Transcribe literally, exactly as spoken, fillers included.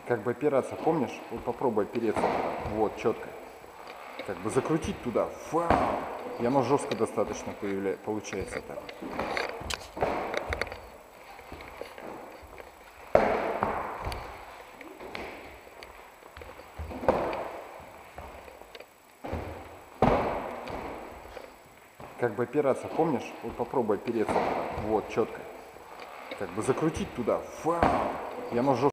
Как бы опираться, помнишь? Вот попробуй опереться. Вот, четко. Как бы закрутить туда. Вау! И оно жестко достаточно появляется, получается так. Как бы опираться, помнишь? Вот попробуй опереться. Вот, четко. Как бы закрутить туда. Вау! И оно жестко.